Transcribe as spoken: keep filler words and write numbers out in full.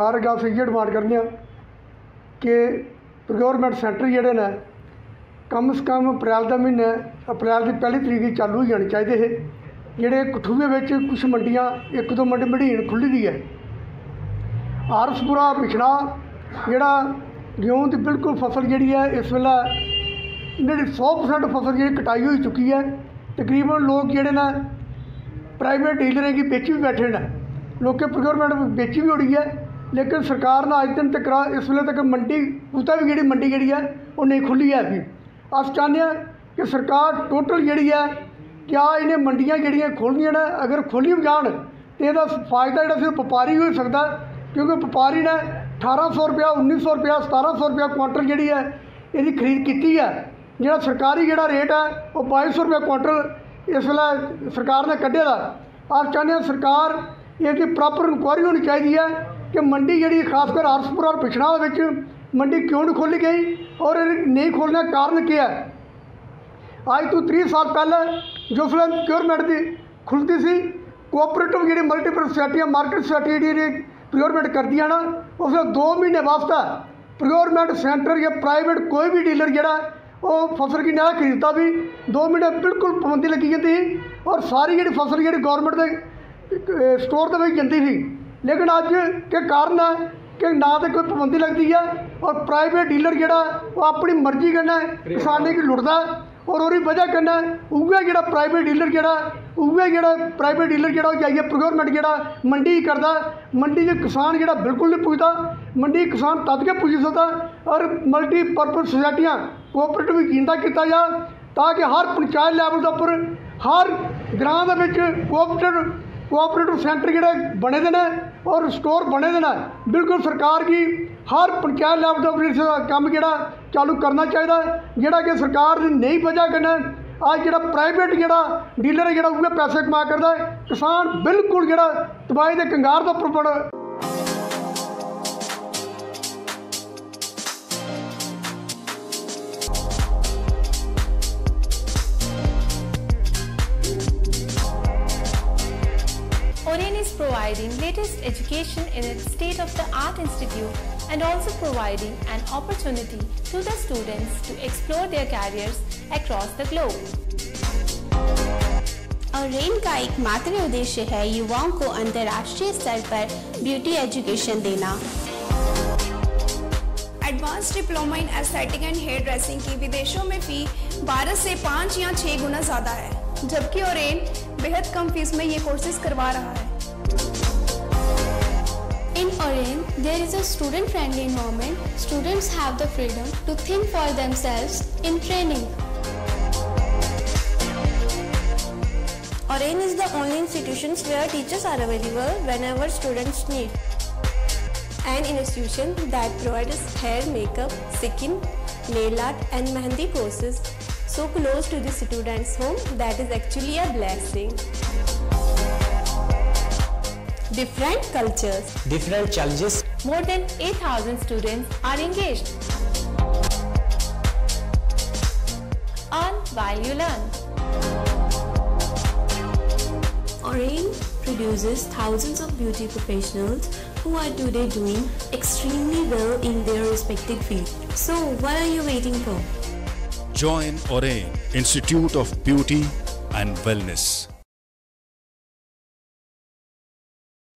सरकार अगे अस इयै डिमांड करने कि प्रोक्योरमेंट सेंटर जोड़े ने कम से कम अप्रैल का महीना अप्रैल की पहली तरीक चालू हो जाने चाहिए है। जोड़े कठुए में कुछ मंडियां एक दो मंडी मढ़ीन खुली दी है। आरसपुरा पिछड़ा जोड़ा गेहूं की बिल्कुल फसल जी है इस वेला जी सौ परसेंट फसल जी कटाई हो चुकी है। तकरीबन लोग जोड़े ने प्राइवेट डीलर की बेची भी बैठे हैं, लोग प्रोक्योरमेंट बेची भी उड़ी है, लेकिन सरकार ने अज दिन तक इस वे तक मंडी कुत्ता भी जी मंडी जी है वो नहीं खुली है। भी अस चाहते हैं कि सरकार टोटल जी है क्या इन्हें मंडियां जड़ियाँ खोलनियां ने, अगर खोली भी जान तो यदा फायदा जो सिर्फ व्यापारी हो सकता, क्योंकि व्यापारी ने अठारह सौ रुपया उन्नीस सौ रुपया सतारह सौ रुपया क्वांटल जी है ये खरीद की है। जो सरकारी जोड़ा रेट है वह बाईस सौ रुपया क्वांटल इस वे सरकार ने कढ़े दा। अस चाहते हैं सरकार इसकी प्रॉपर इंक्वायरी होनी चाहिए है कि मंडी जी खासकर आरसपुरा और पिछड़ा मंडी क्यों नहीं खोली गई और नहीं खोलने का कारण क्या है। अज तो तीस साल पहले जो फिर प्रोक्योरमेंट की खुलती सी कोऑपरेटिव जी मल्टीपल सोसाइटियाँ मार्केट सोसाइटी जी प्रोक्योरमेंट कर दिया ना, उसने दो महीने वास्ते प्रोक्योरमेंट सेंटर या प्राइवेट कोई भी डीलर जोड़ा वो फसल की नया खरीदता भी दो महीने बिल्कुल पाबंदी लगी जाती और सारी जी फसल जी गौरमेंट के स्टोर के जाती थी। लेकिन अज के कारण है कि ना तो कोई पाबंदी लगती है और प्राइवेट डीलर जोड़ा वो अपनी मर्जी करना किसानी की लुटता और उसकी वजह करना उगे जो प्राइवेट डीलर जोड़ा उगे जो प्राइवेट डीलर जोड़ा जाइए प्रोक्योरमेंट जोड़ा मंडी करता। मंडी से किसान जोड़ा बिल्कुल नहीं पुजता, मंडी किसान तद के पुज सकता और मल्टीपर्पज सोसाइटियाँ कोऑपरेटिव यकीनता किया जा ताकि हर पंचायत लैवल के उपर हर ग्रां कोऑपरेटिव कोऑपरेटिव सेंटर जोड़े बने दे ने और स्टोर बने दे ने। बिल्कुल सरकार की हर पंचायत लैवल के उपर इस काम जोड़ा चालू करना चाहिए जोड़ा कि सरकार नहीं वजह करना आज जो प्राइवेट जोड़ा डीलर है जोड़ा उगे पैसे कमा करता है, किसान बिल्कुल जोड़ा तबाही के कंगार के उपर पड़। Oren is providing latest education in its state-of-the-art institute and also providing an opportunity to the students to explore their careers across the globe. Orane का एकमात्र उद्देश्य है युवाओं को अंतर्राष्ट्रीय स्तर पर ब्यूटी एजुकेशन देना। Advance diploma in aesthetic and hair dressing की विदेशों में फी भारत से पाँच या छः गुना ज़्यादा है, जबकि ओरेन बेहद कम फीस में ये कोर्सेज करवा रहा है। In Oren, there is a student-friendly environment. Students have the freedom to think for themselves in training. Oren is the only institution where teachers are available whenever students need. An institution that provides hair, makeup, skin, nail art and mehendi courses so close to the students' home that is actually a blessing. Different cultures, different challenges. More than eight thousand students are engaged. Earn while you learn. Oren produces thousands of beauty professionals who are today doing extremely well in their respective field. So what are you waiting for? Join Oren Institute of Beauty and Wellness.